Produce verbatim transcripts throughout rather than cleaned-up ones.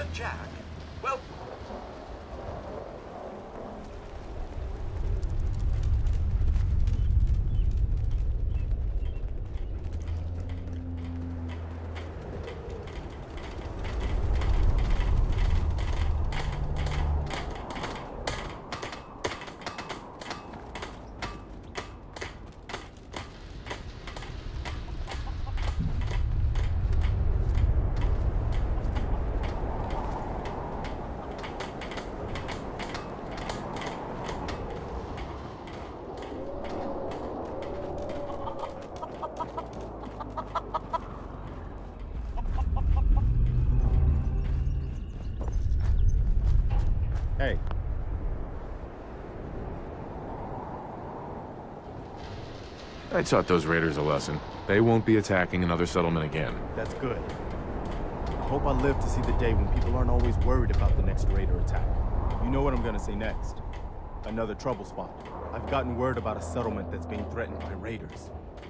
Mister Jack? Well... Hey. I taught those raiders a lesson. They won't be attacking another settlement again. That's good. I hope I live to see the day when people aren't always worried about the next raider attack. You know what I'm gonna say next. Another trouble spot. I've gotten word about a settlement that's being threatened by raiders.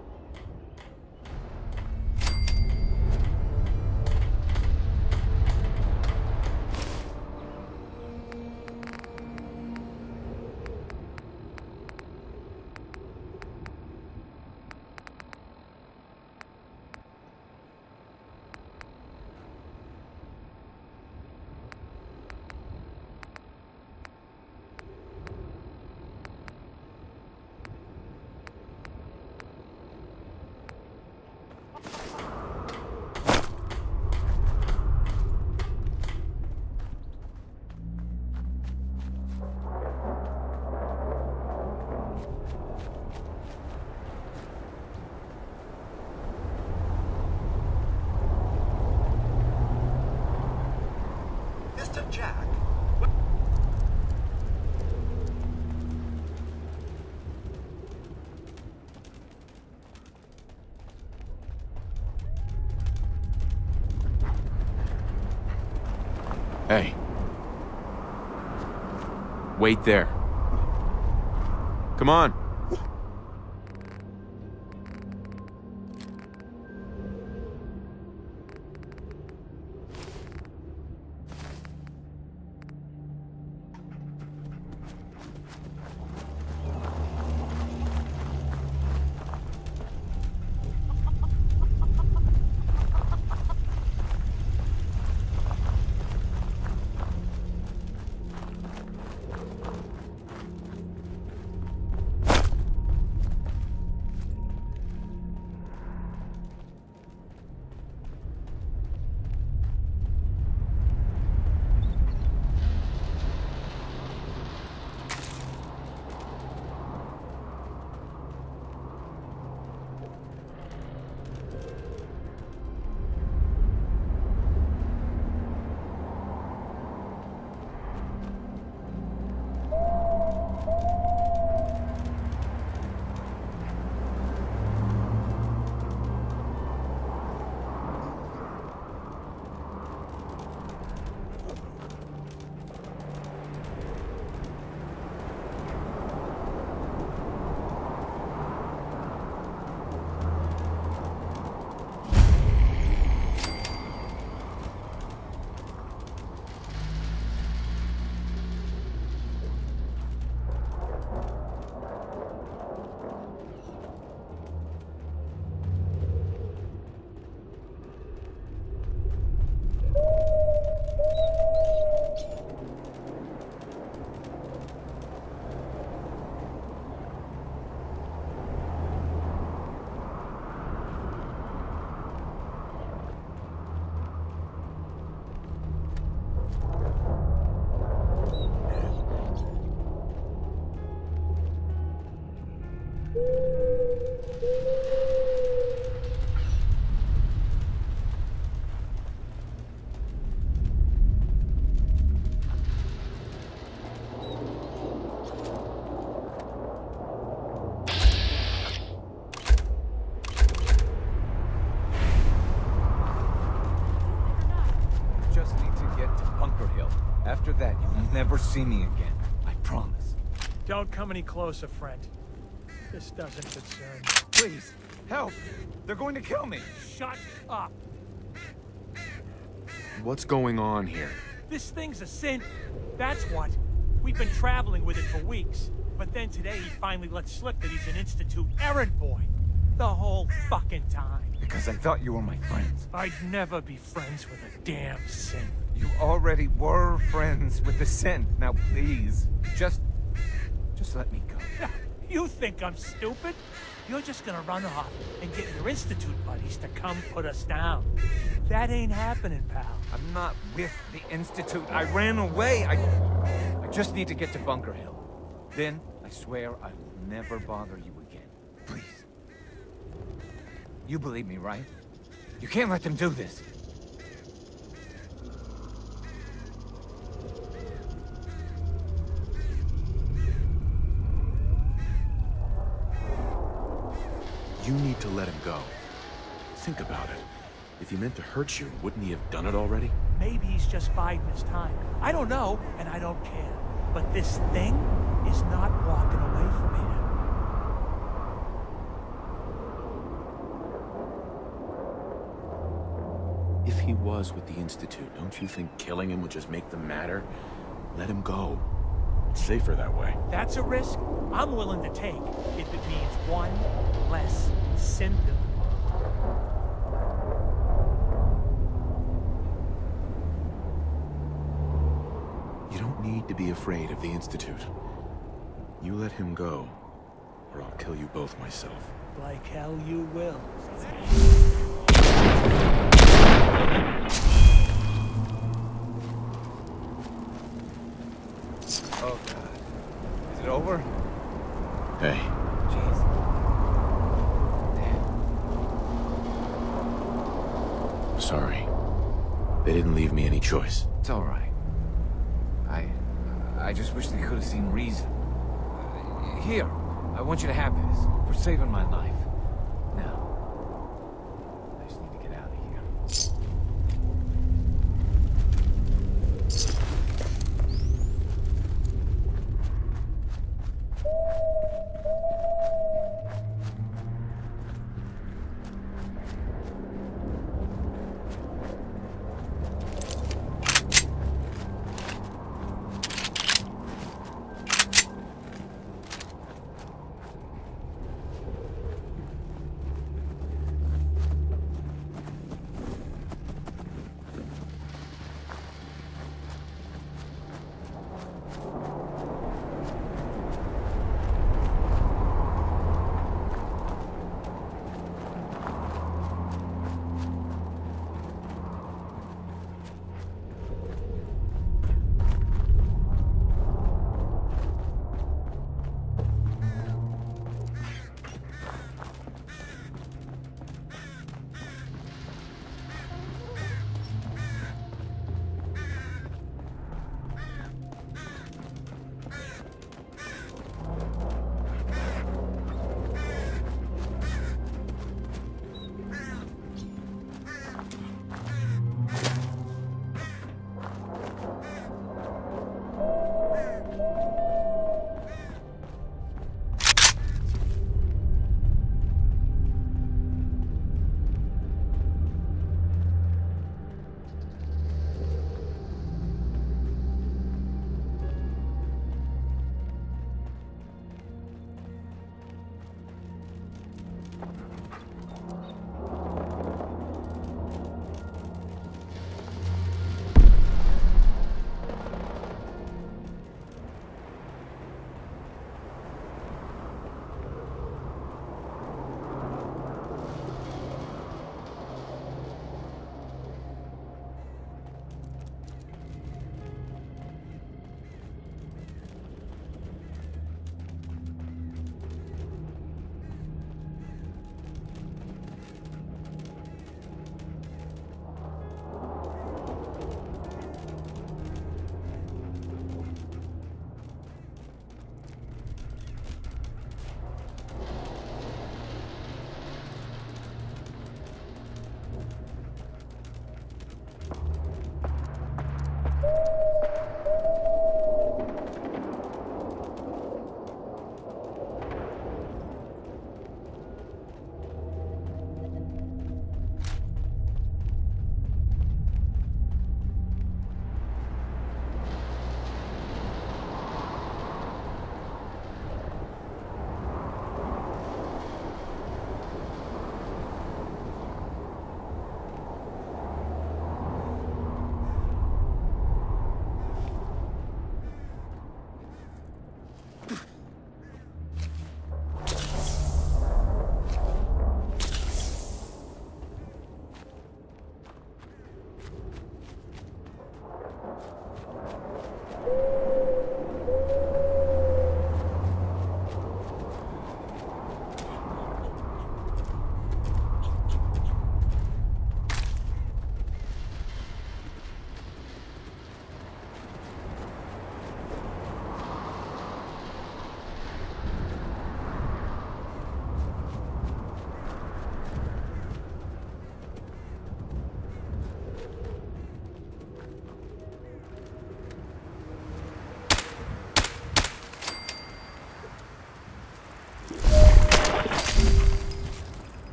Mister Jack? Hey. Wait there. Come on. After that, you'll never see me again. I promise. Don't come any closer, friend. This doesn't concern me. Please, help! They're going to kill me! Shut up! What's going on here? This thing's a synth. That's what. We've been traveling with it for weeks. But then today he finally let slip that he's an Institute errand boy. The whole fucking time. Because I thought you were my friends. I'd never be friends with a damn synth. You already were friends with the synth. Now please, just... just let me go. You think I'm stupid? You're just gonna run off and get your Institute buddies to come put us down. That ain't happening, pal. I'm not with the Institute. I ran away. I... I just need to get to Bunker Hill. Then, I swear I will never bother you again. Please. You believe me, right? You can't let them do this. You need to let him go. Think about it. If he meant to hurt you, wouldn't he have done it already? Maybe he's just biding his time. I don't know, and I don't care. But this thing is not walking away from here. If he was with the Institute, don't you think killing him would just make them madder? Let him go. It's safer that way. That's a risk I'm willing to take if it means one less synth. You don't need to be afraid of the Institute. You let him go, or I'll kill you both myself. Like hell you will. Oh, God. Is it over? Hey, Jeez. Damn. sorry. They didn't leave me any choice. It's all right. I... I just wish they could have seen reason. Uh, Here, I want you to have this for saving my life. Now, I just need to get out of here.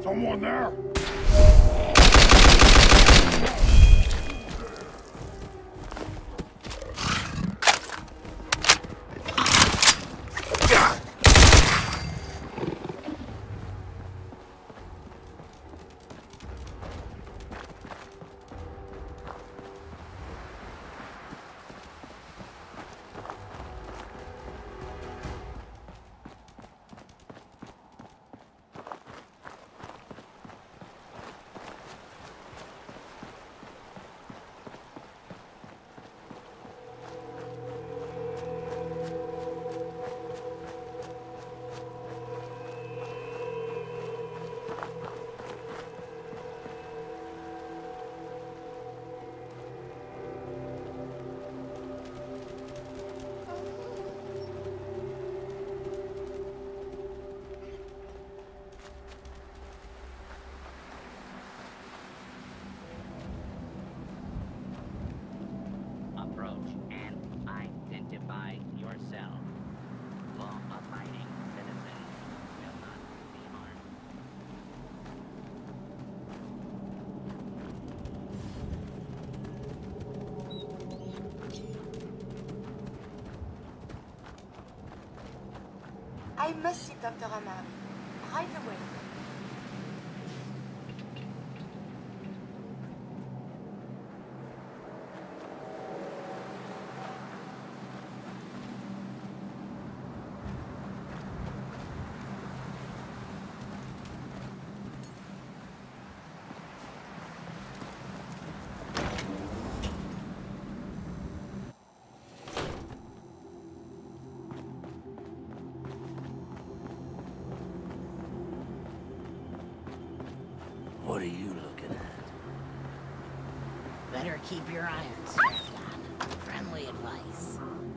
Someone there? Approach and identify yourself. Law-abiding citizens will not be harmed. I must see Doctor Amari. Right away. What are you looking at? Better keep your irons flat. Friendly advice.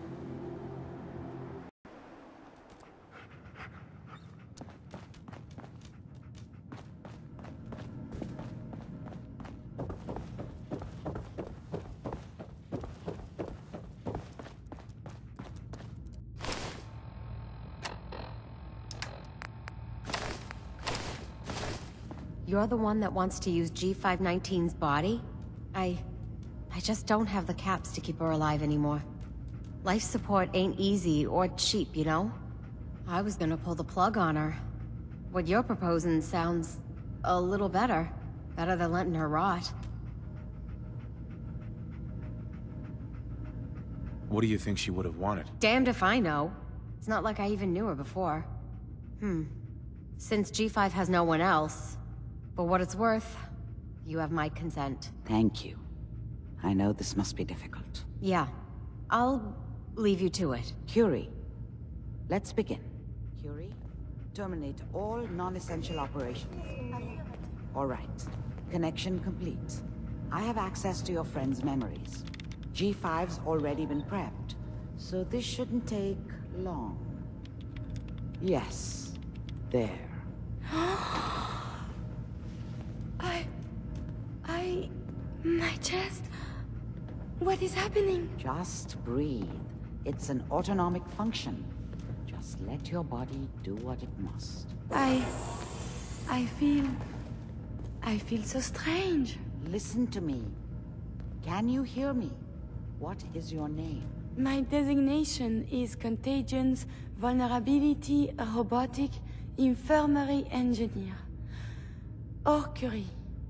You're the one that wants to use G five nineteen's body? I... I just don't have the caps to keep her alive anymore. Life support ain't easy or cheap, you know? I was gonna pull the plug on her. What you're proposing sounds... a little better. Better than letting her rot. What do you think she would have wanted? Damned if I know. It's not like I even knew her before. Hmm. Since G five has no one else... For what it's worth, you have my consent. Thank you. I know this must be difficult. Yeah. I'll leave you to it. Curie, let's begin. Curie, terminate all non-essential operations. All right. Connection complete. I have access to your friend's memories. G five's already been prepped, so this shouldn't take long. Yes. There. I... I... My chest... What is happening? Just breathe. It's an autonomic function. Just let your body do what it must. I... I feel... I feel so strange. Listen to me. Can you hear me? What is your name? My designation is Contagions Vulnerability Robotic Infirmary Engineer. Or Curie.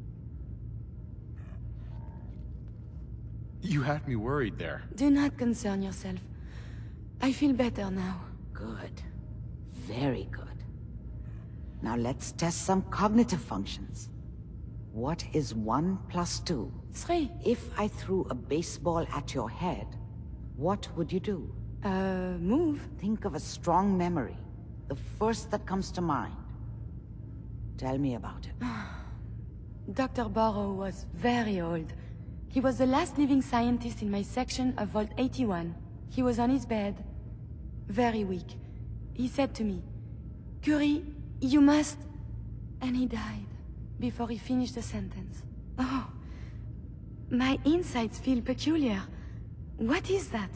You had me worried there. Do not concern yourself. I feel better now. Good. Very good. Now let's test some cognitive functions. What is one plus two? Three. If I threw a baseball at your head, what would you do? Uh, move. Think of a strong memory. The first that comes to mind. Tell me about it. Doctor Barrow was very old. He was the last living scientist in my section of Vault eighty-one. He was on his bed, very weak. He said to me, "Curie, you must..." And he died before he finished the sentence. Oh, my insides feel peculiar. What is that?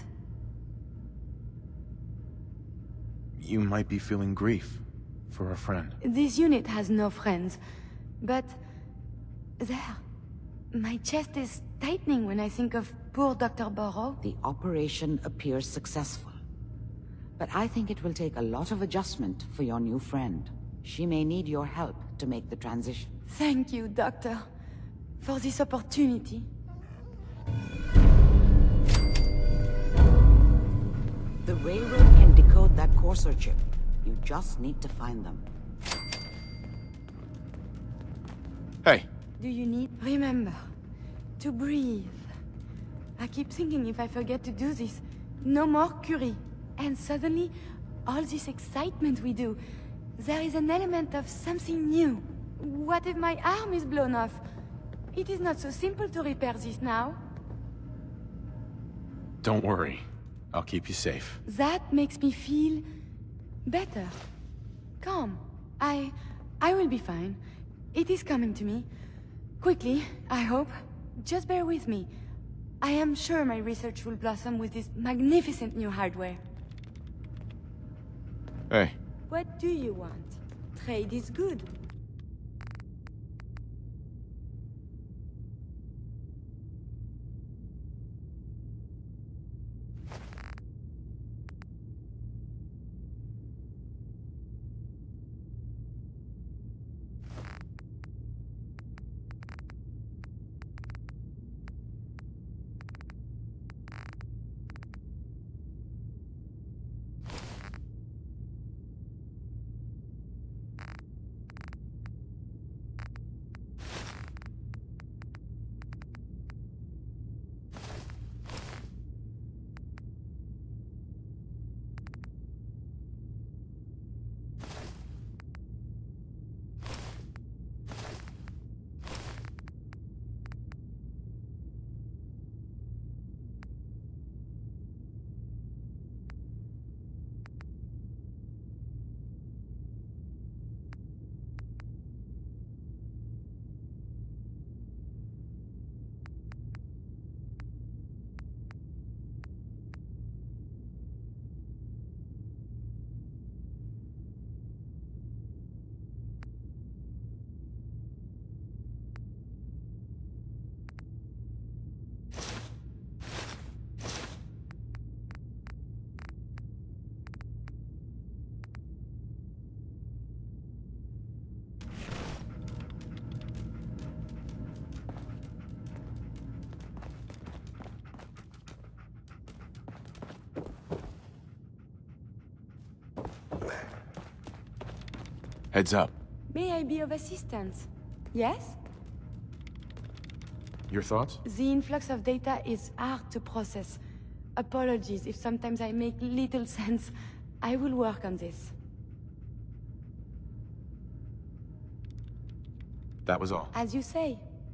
You might be feeling grief for a friend. This unit has no friends. But... there... my chest is tightening when I think of poor Doctor Burrow. The operation appears successful. But I think it will take a lot of adjustment for your new friend. She may need your help to make the transition. Thank you, Doctor, for this opportunity. The Railroad can decode that Courser chip. You just need to find them. Hey. Do you need... Remember, to breathe. I keep thinking if I forget to do this, no more Curie. And suddenly, all this excitement we do, there is an element of something new. What if my arm is blown off? It is not so simple to repair this now. Don't worry. I'll keep you safe. That makes me feel... better. Calm. I... I will be fine. It is coming to me. Quickly, I hope. Just bear with me. I am sure my research will blossom with this magnificent new hardware. Hey. What do you want? Trade is good. Heads up. May I be of assistance? Yes? Your thoughts? The influx of data is hard to process. Apologies if sometimes I make little sense. I will work on this. That was all. As you say.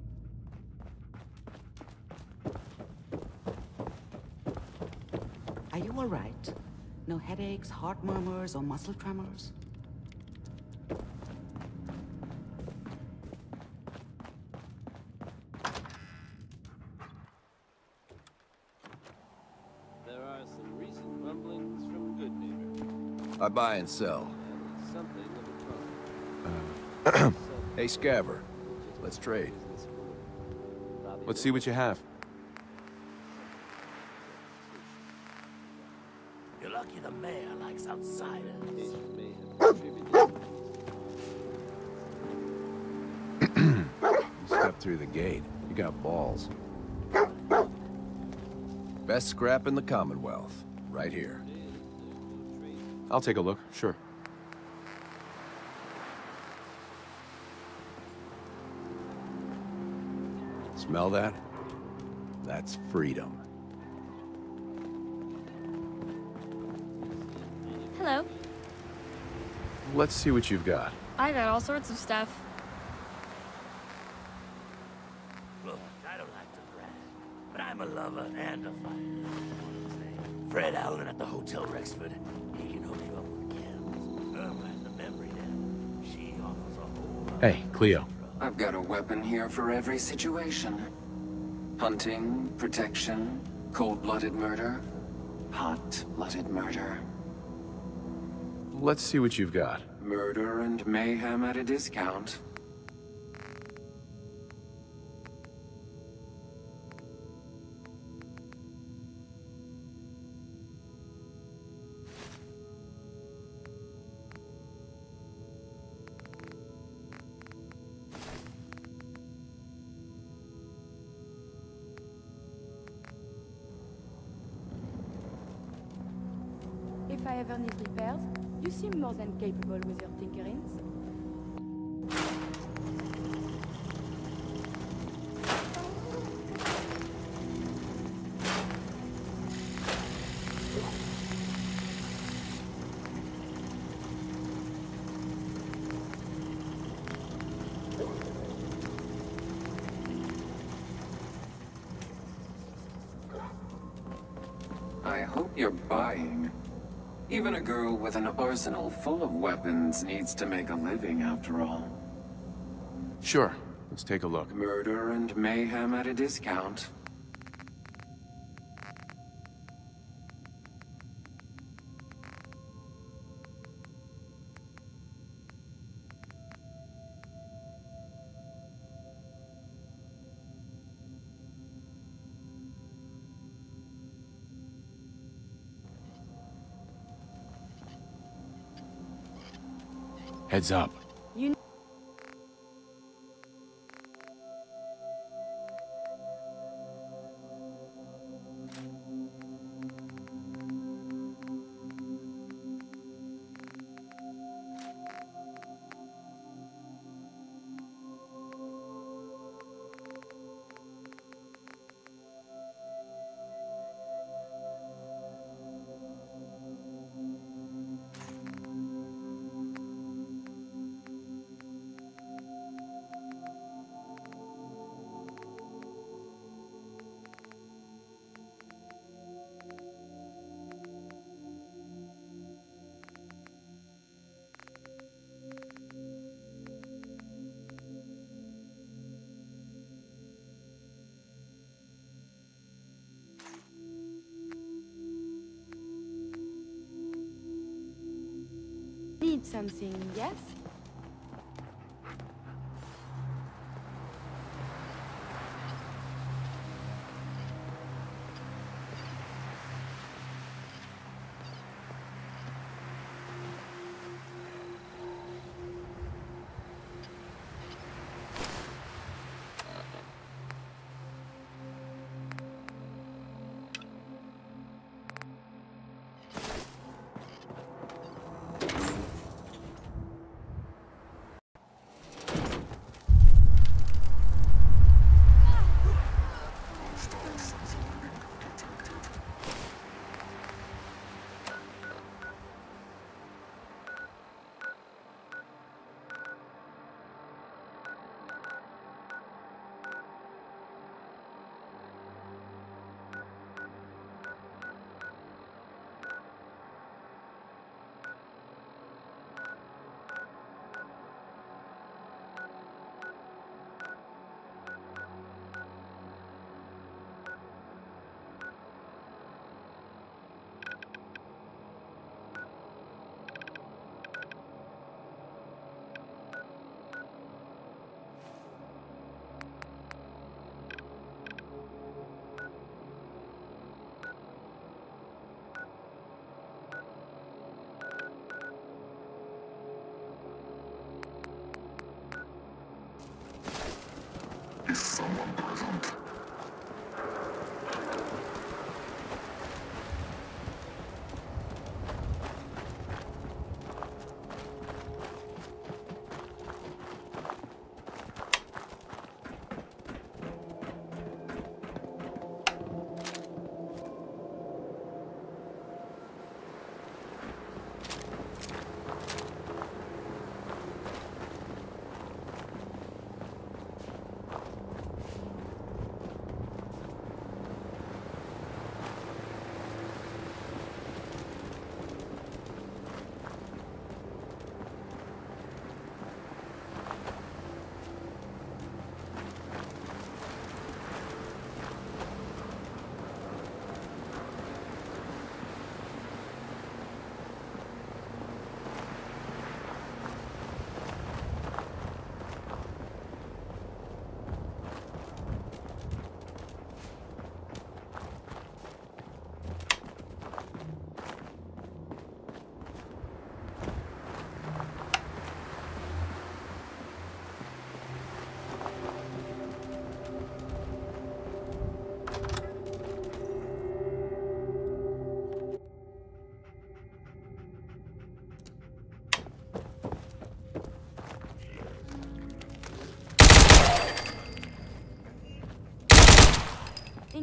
Are you all right? No headaches, heart murmurs, or muscle tremors? There are some recent rumblings from Good Neighbor. I buy and sell. Something of a problem. Hey, Scaver. Let's trade. Let's see what you have. You're lucky the mayor likes outsiders. You stepped through the gate. You got balls. Best scrap in the Commonwealth. Right here. I'll take a look, sure. Smell that? That's freedom. Hello. Let's see what you've got. I got all sorts of stuff. Look, I don't like to brag, but I'm a lover and a fighter. Fred Allen at the Hotel Rexford. He can hook you up with cams. Irma the memory dam. She offers a whole lot. Hey, Cleo. I've got a weapon here for every situation. Hunting, protection, cold-blooded murder, hot-blooded murder. Let's see what you've got. Murder and mayhem at a discount. I ever need repairs, you seem more than capable with your tinkerings. I hope you're buying. Even a girl with an arsenal full of weapons needs to make a living, after all. Sure. Let's take a look. Murder and mayhem at a discount. Heads up. You need something, yes? Is someone present?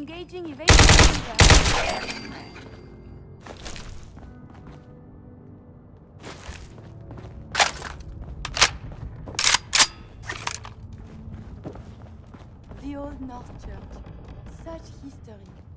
Engaging evasion. The Old North Church. Such history.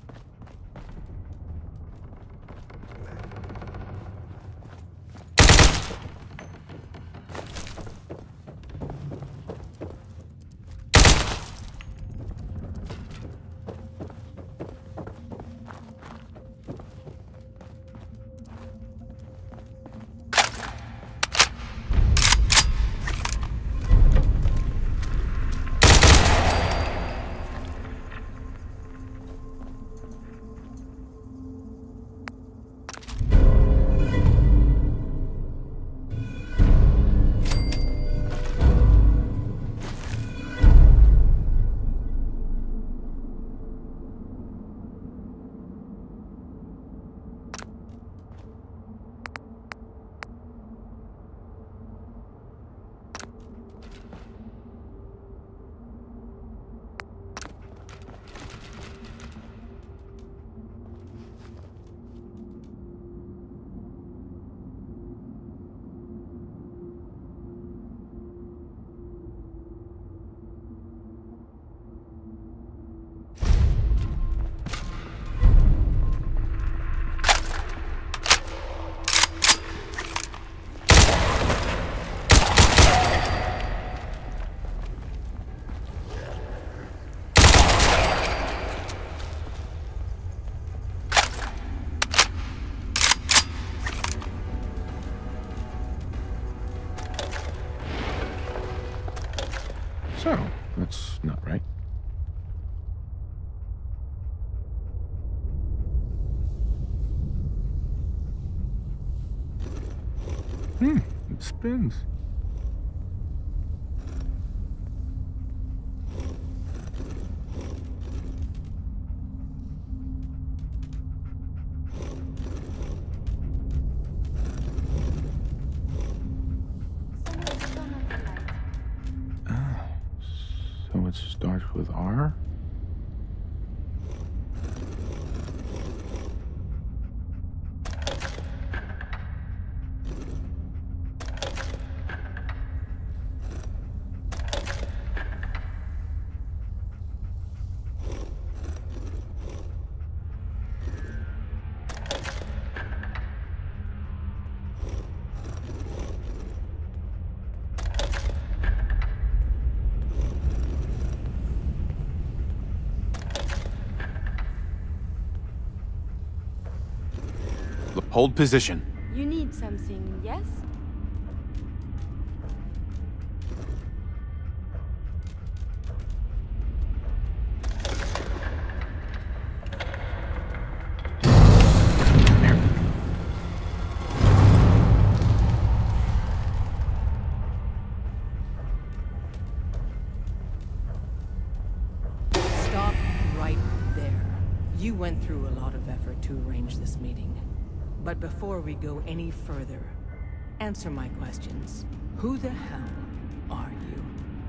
So, that's not right. Hmm, it spins. So it starts with R? Hold position. You need something, yes? Stop right there. You went through a lot of effort to arrange this meeting. But before we go any further, answer my questions. Who the hell are you?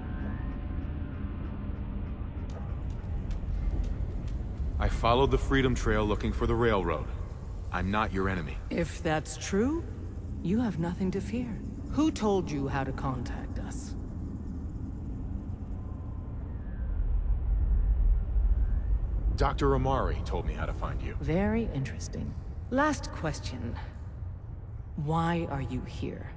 I followed the Freedom Trail looking for the railroad. I'm not your enemy. If that's true, you have nothing to fear. Who told you how to contact us? Doctor Amari told me how to find you. Very interesting. Last question. Why are you here?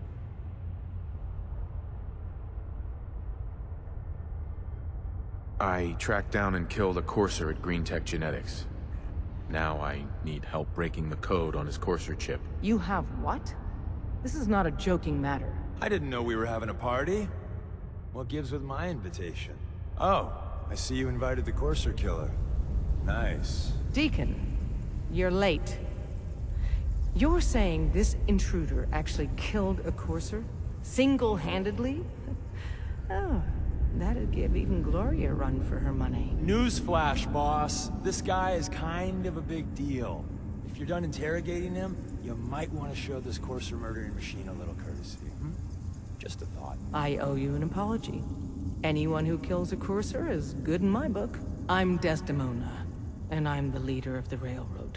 I tracked down and killed a Courser at Green Tech Genetics. Now I need help breaking the code on his Courser chip. You have what? This is not a joking matter. I didn't know we were having a party. What gives with my invitation? Oh, I see you invited the Courser killer. Nice. Deacon, you're late. You're saying this intruder actually killed a Courser? Single-handedly? Oh, that'd give even Gloria a run for her money. Newsflash, boss. This guy is kind of a big deal. If you're done interrogating him, you might want to show this Courser murdering machine a little courtesy. Hmm? Just a thought. I owe you an apology. Anyone who kills a Courser is good in my book. I'm Desdemona. and I'm the leader of the Railroad.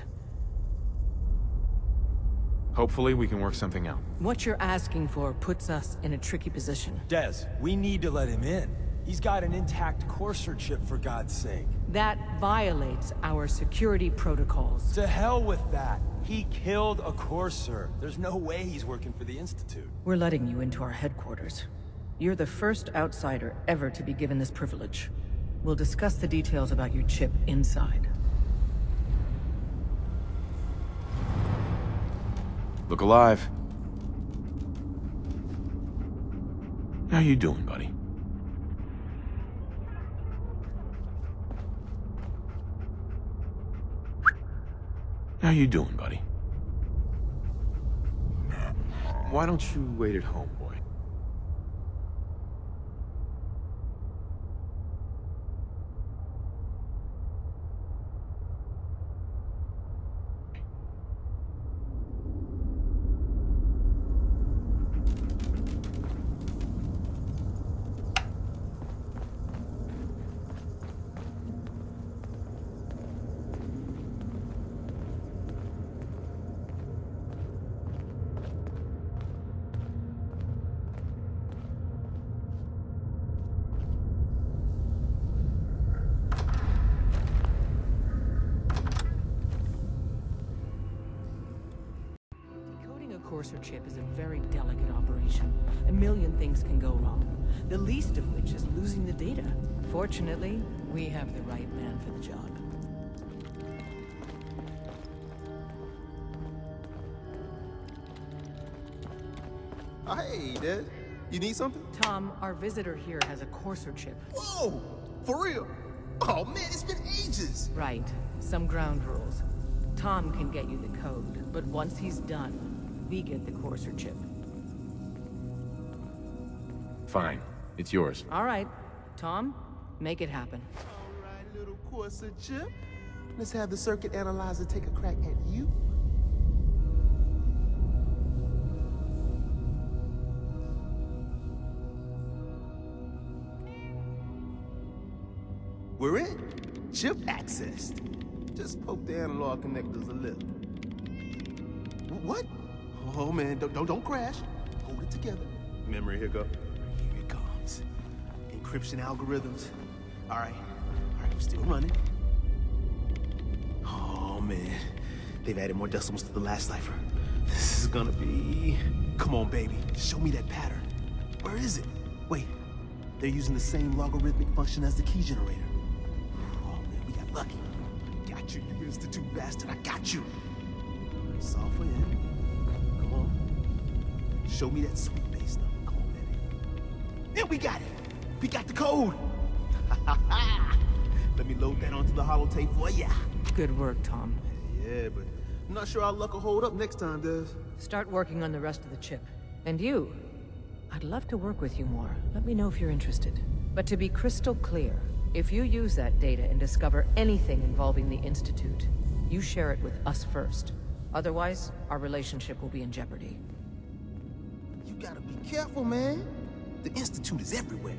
Hopefully we can work something out. What you're asking for puts us in a tricky position. Dez, we need to let him in. He's got an intact Courser chip, for God's sake. That violates our security protocols. To hell with that. He killed a Courser. There's no way he's working for the Institute. We're letting you into our headquarters. You're the first outsider ever to be given this privilege. We'll discuss the details about your chip inside. Look alive. How you doing, buddy? How you doing, buddy? Why don't you wait at home, boy? Courser chip is a very delicate operation. A million things can go wrong, the least of which is losing the data. Fortunately, we have the right man for the job. Oh, hey, Dad. You need something? Tom, our visitor here has a Courser chip. Whoa! For real? Oh, man, it's been ages! Right. Some ground rules. Tom can get you the code, but once he's done, we get the Courser chip. Fine. It's yours. All right. Tom, make it happen. All right, little Courser chip. Let's have the circuit analyzer take a crack at you. We're in. Chip accessed. Just poke the analog connectors a little. What? Oh man, don't, don't don't crash. Hold it together. Memory hiccup. Here it comes. Encryption algorithms. All right, all right, we're still running. Oh man, they've added more decimals to the last cipher. This is gonna be. Come on, baby, show me that pattern. Where is it? Wait, they're using the same logarithmic function as the key generator. Oh man, we got lucky. Got you, you institute bastard. I got you. Solve for him. Come on. Show me that sweet bass number. Come on, baby. Yeah, we got it. We got the code. Let me load that onto the holotape for ya. Good work, Tom. Yeah, but I'm not sure our luck will hold up next time, Des. Start working on the rest of the chip. And you, I'd love to work with you more. Let me know if you're interested. But to be crystal clear, if you use that data and discover anything involving the Institute, you share it with us first. Otherwise, our relationship will be in jeopardy. You gotta be careful, man. The Institute is everywhere.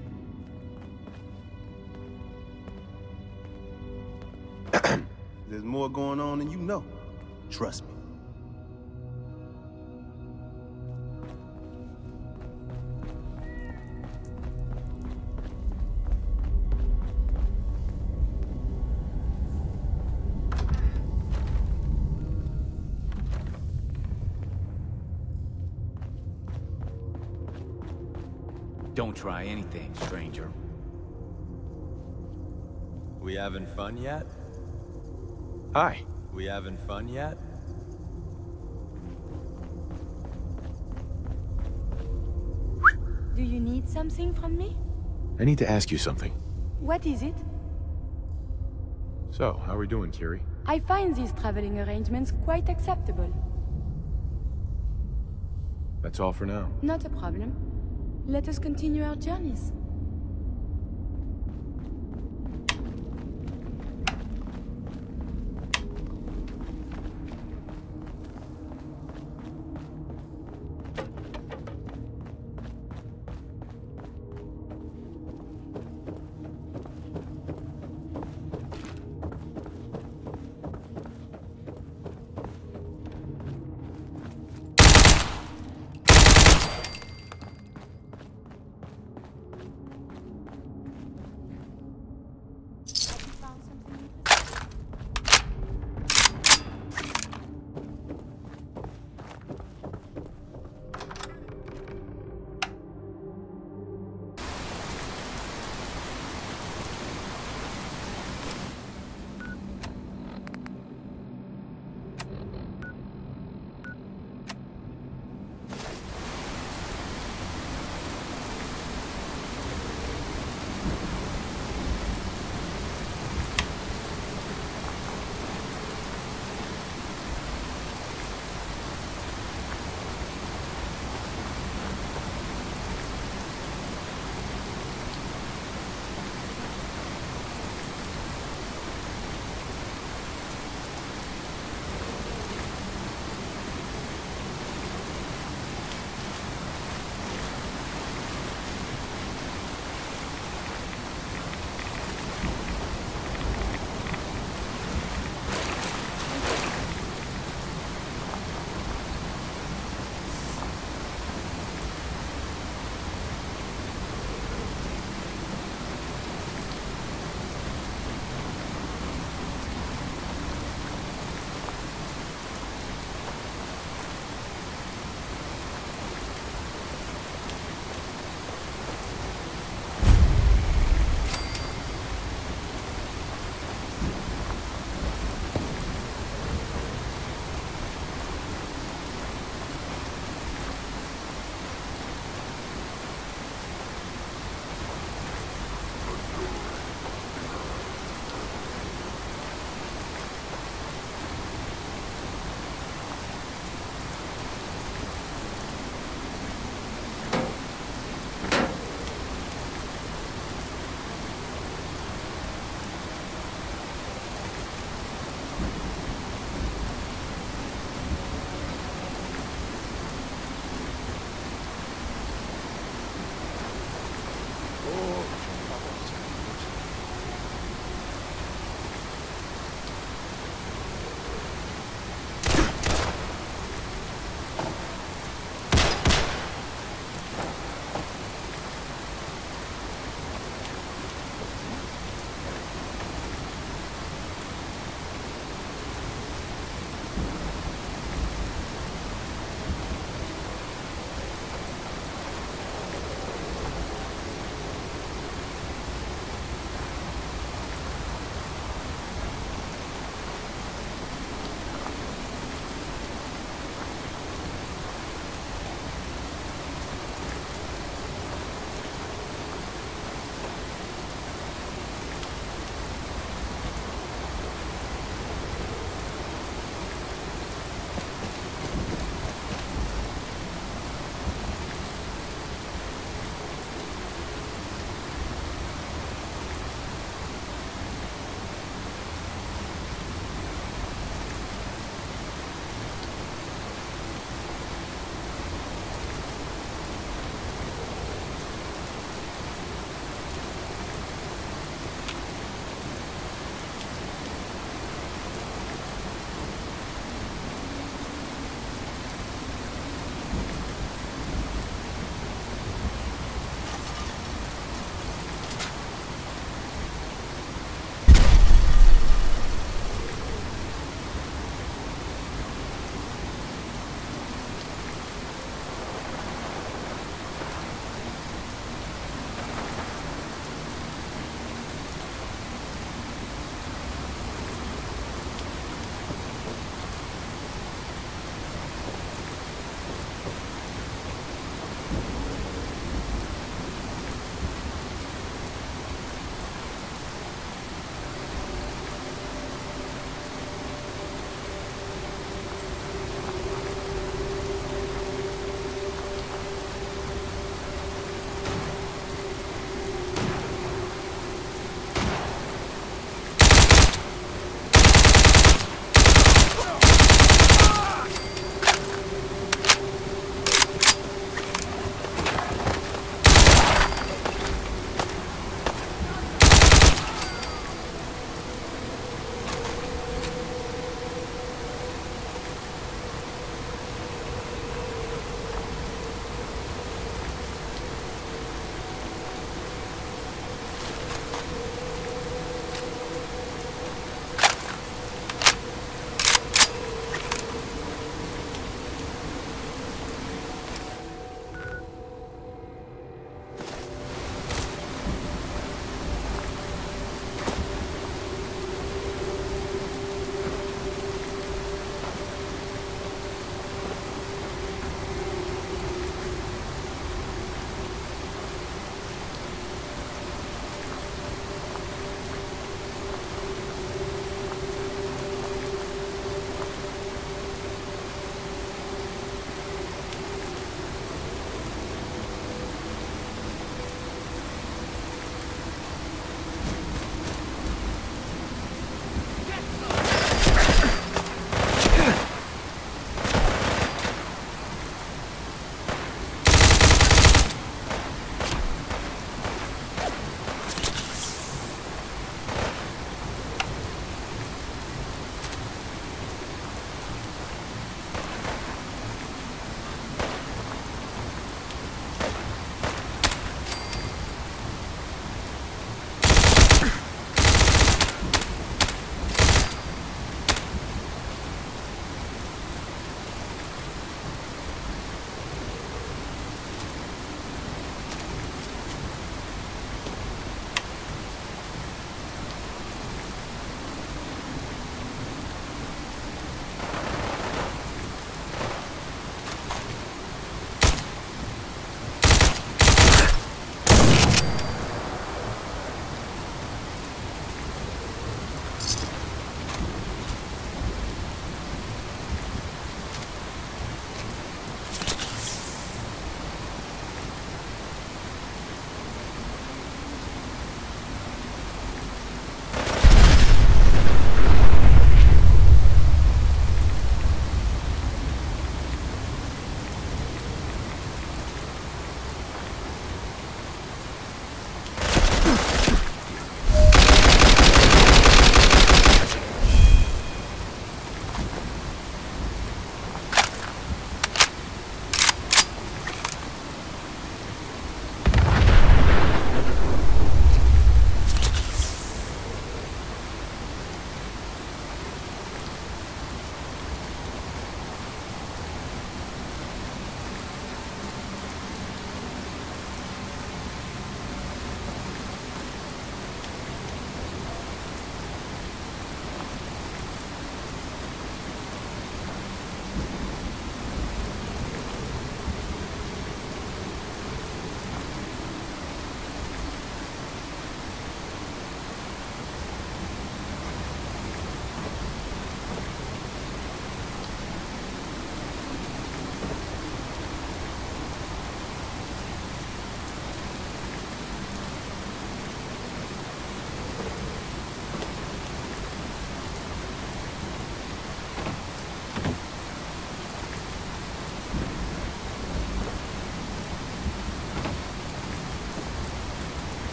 There's more going on than you know. Trust me. Don't try anything, stranger. We having fun yet? Hi. We having fun yet? Do you need something from me? I need to ask you something. What is it? So, how are we doing, Curie? I find these traveling arrangements quite acceptable. That's all for now. Not a problem. Let us continue our journeys.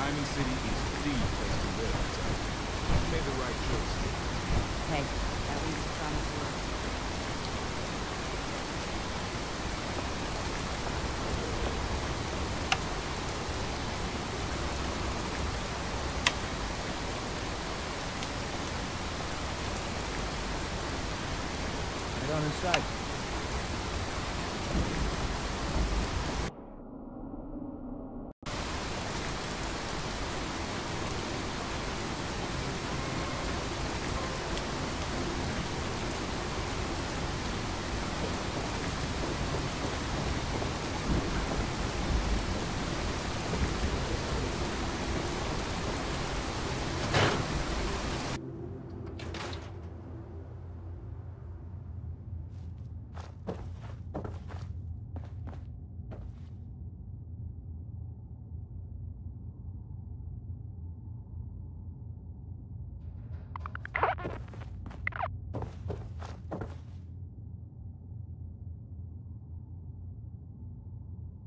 Diamond City is the place to live. You made the right choice. Hey, at least it's honest work. Right on inside.